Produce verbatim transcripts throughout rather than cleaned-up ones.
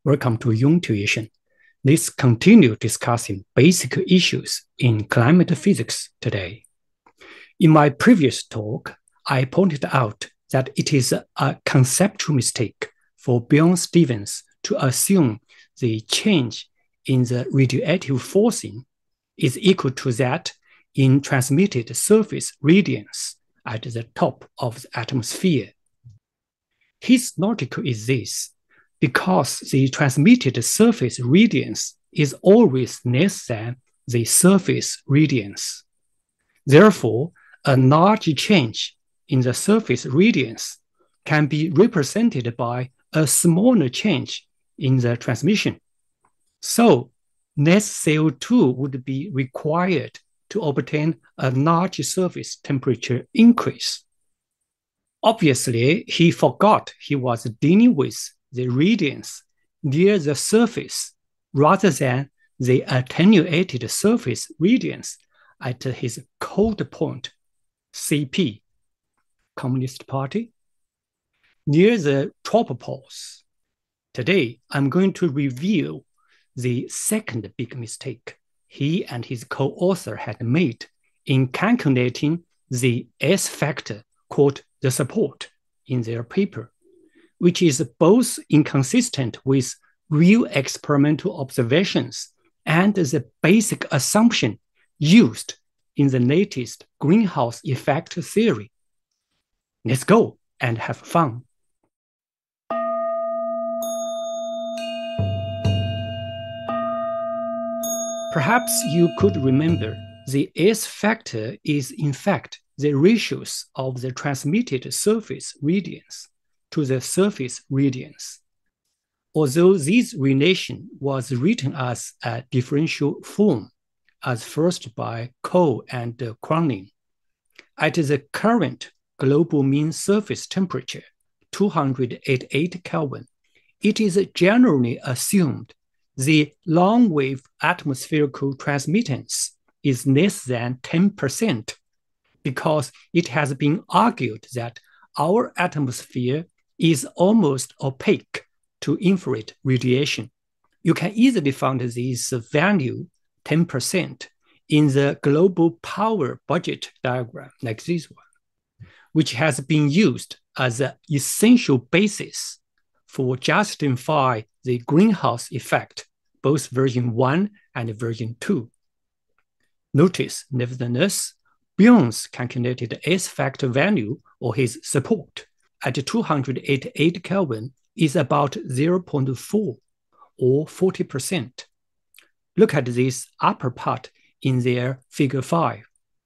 Welcome to Young Tuition. Let's continue discussing basic issues in climate physics today. In my previous talk, I pointed out that it is a conceptual mistake for Bjorn Stevens to assume the change in the radiative forcing is equal to that in transmitted surface radiance at the top of the atmosphere. His logic is this: because the transmitted surface radiance is always less than the surface radiance. Therefore, a large change in the surface radiance can be represented by a smaller change in the transmission. So, less C O two would be required to obtain a large surface temperature increase. Obviously, he forgot he was dealing with the radiance near the surface rather than the attenuated surface radiance at his cold point, C P, Communist Party, near the tropopoles. Today, I'm going to review the second big mistake he and his co-author had made in calculating the S factor called the support in their paper, which is both inconsistent with real experimental observations and the basic assumption used in the latest greenhouse effect theory. Let's go and have fun. Perhaps you could remember the S factor is in fact the ratios of the transmitted surface radiance to the surface radiance. Although this relation was written as a differential form, as first by Cole and Cronin, at the current global mean surface temperature, two hundred eighty-eight Kelvin, it is generally assumed the long-wave atmospherical transmittance is less than ten percent, because it has been argued that our atmosphere is almost opaque to infrared radiation. You can easily find this value, ten percent, in the global power budget diagram like this one, which has been used as an essential basis for justifying the greenhouse effect, both version one and version two. Notice, nevertheless, Bjorn's calculated S factor value, or his support, at two hundred eighty-eight Kelvin is about zero point four or forty percent. Look at this upper part in their figure five.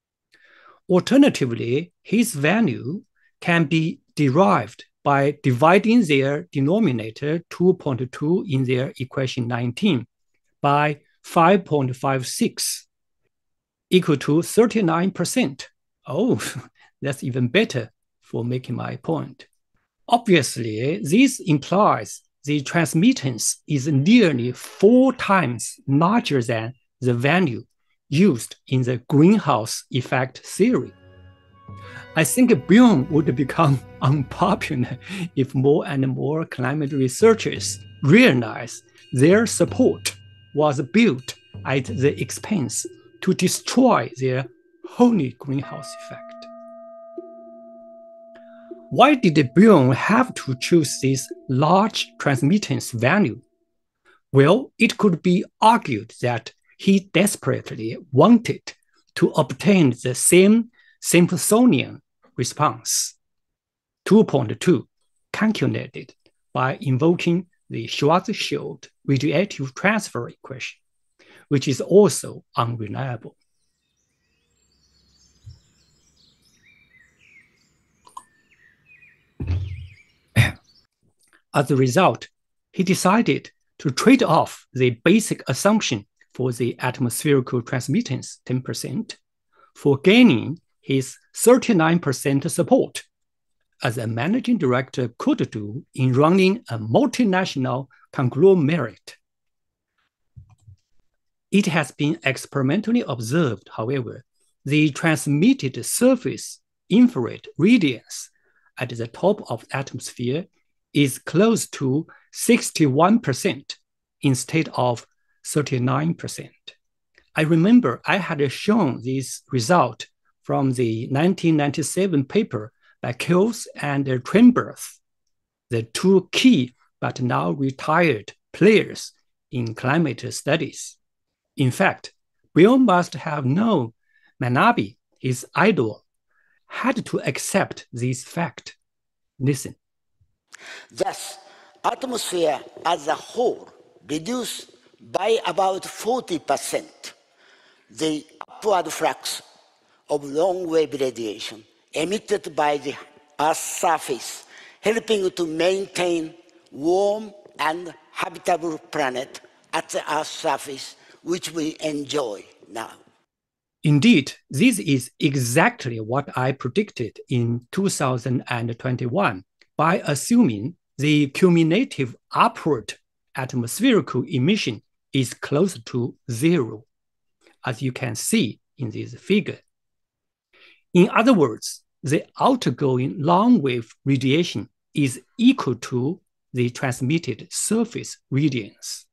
Alternatively, his value can be derived by dividing their denominator two point two in their equation nineteen by five point five six, equal to thirty-nine percent. Oh, that's even better for making my point. Obviously, this implies the transmittance is nearly four times larger than the value used in the greenhouse effect theory. I think Bjorn would become unpopular if more and more climate researchers realize their support was built at the expense to destroy their holy greenhouse effect. Why did Bjorn have to choose this large transmittance value? Well, it could be argued that he desperately wanted to obtain the same Simpsonian response, two point two, calculated by invoking the Schwarzschild radiative transfer equation, which is also unreliable. As a result, he decided to trade off the basic assumption for the atmospherical transmittance, ten percent, for gaining his thirty-nine percent support, as a managing director could do in running a multinational conglomerate. It has been experimentally observed, however, the transmitted surface infrared radiance at the top of the atmosphere is close to sixty-one percent instead of thirty-nine percent. I remember I had shown this result from the nineteen ninety-seven paper by Kills and Trenberth, the two key but now retired players in climate studies. In fact, Bjorn must have known Manabe, his idol, had to accept this fact. Listen. Thus, atmosphere as a whole reduced by about forty percent the upward flux of long-wave radiation emitted by the Earth's surface, helping to maintain warm and habitable planet at the Earth's surface, which we enjoy now. Indeed, this is exactly what I predicted in two thousand twenty-one by assuming the cumulative upward atmospherical emission is close to zero, as you can see in this figure. In other words, the outgoing long-wave radiation is equal to the transmitted surface radiance.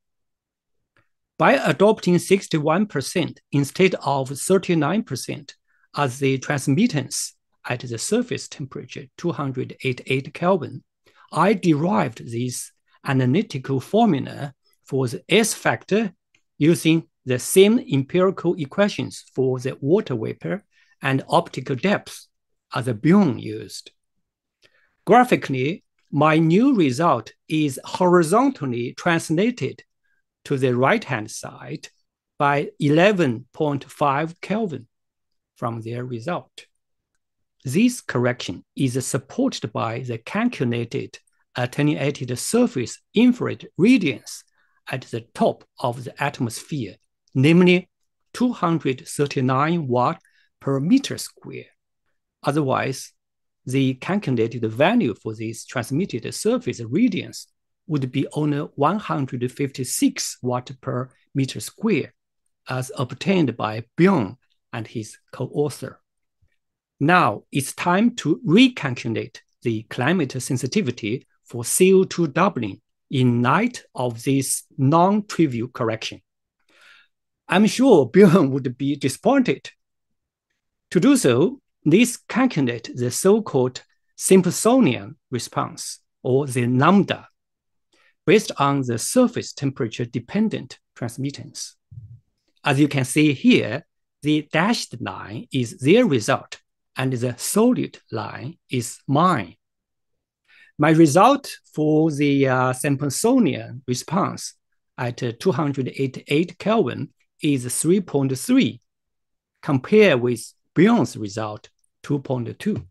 By adopting sixty-one percent instead of thirty-nine percent as the transmittance at the surface temperature two hundred eighty-eight Kelvin, I derived this analytical formula for the S factor using the same empirical equations for the water vapor and optical depth as Bjorn used. Graphically, my new result is horizontally translated to the right-hand side by eleven point five Kelvin from their result. This correction is supported by the calculated attenuated surface infrared radiance at the top of the atmosphere, namely two hundred thirty-nine watt per meter square. Otherwise, the calculated value for this transmitted surface radiance would be only one hundred fifty-six watt per meter square, as obtained by Bjorn and his co-author. Now it's time to recalculate the climate sensitivity for C O two doubling in light of this non-trivial correction. I'm sure Bjorn would be disappointed. To do so, let's calculate the so-called Simpsonian response, or the lambda, based on the surface temperature-dependent transmittance. As you can see here, the dashed line is their result, and the solid line is mine. My result for the uh, Simpsonian response at uh, two hundred eighty-eight Kelvin is three point three, compared with Bjorn's result, two point two.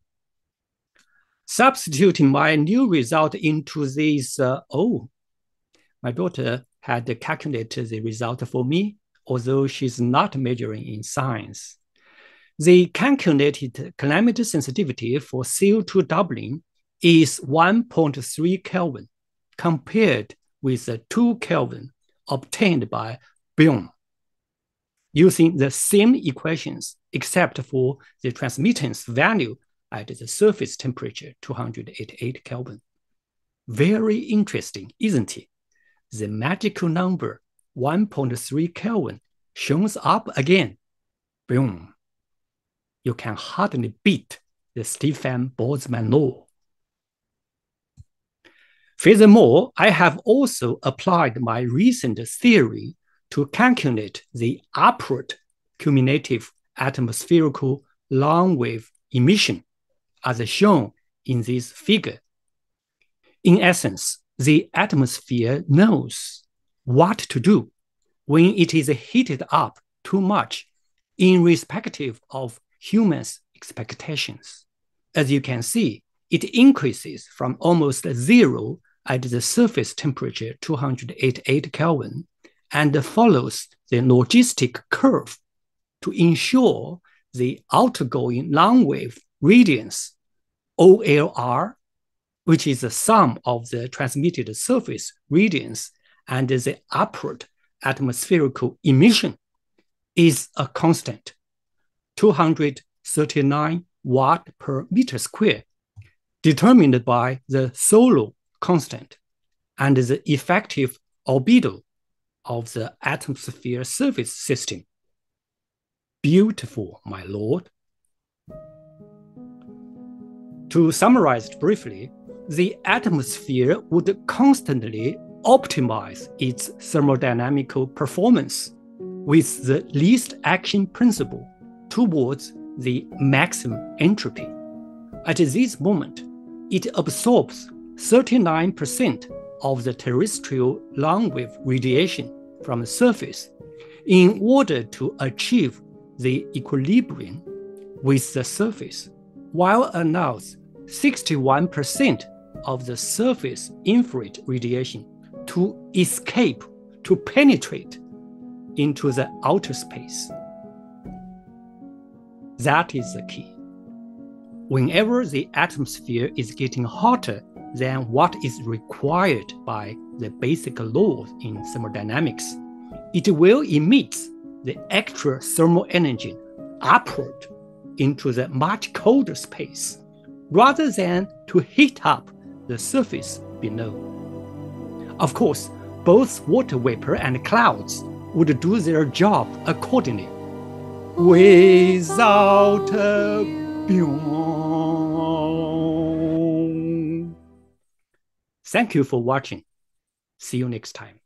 Substituting my new result into this, uh, oh, my daughter had calculated the result for me, although she's not majoring in science. The calculated climate sensitivity for C O two doubling is one point three Kelvin, compared with the two Kelvin obtained by Bjorn, using the same equations except for the transmittance value at the surface temperature two hundred eighty-eight Kelvin. Very interesting, isn't it? The magical number one point three Kelvin shows up again. Boom. You can hardly beat the Stefan Boltzmann law. Furthermore, I have also applied my recent theory to calculate the upward cumulative atmospherical long-wave emission, as shown in this figure. In essence, the atmosphere knows what to do when it is heated up too much, irrespective of humans' expectations. As you can see, it increases from almost zero at the surface temperature two hundred eighty-eight Kelvin and follows the logistic curve to ensure the outgoing long-wave radiance, O L R, which is the sum of the transmitted surface radiance and the upward atmospherical emission, is a constant, two hundred thirty-nine watt per meter square, determined by the Solow constant, and the effective albedo of the atmosphere surface system. Beautiful, my lord. To summarize briefly, the atmosphere would constantly optimize its thermodynamical performance with the least action principle towards the maximum entropy. At this moment, it absorbs thirty-nine percent of the terrestrial longwave radiation from the surface in order to achieve the equilibrium with the surface, while allows sixty-one percent of the surface infrared radiation to escape, to penetrate into the outer space. That is the key. Whenever the atmosphere is getting hotter than what is required by the basic laws in thermodynamics, it will emit the extra thermal energy upward into the much colder space, rather than to heat up the surface below. Of course, both water vapor and clouds would do their job accordingly, without a Bjorn. Thank you for watching. See you next time.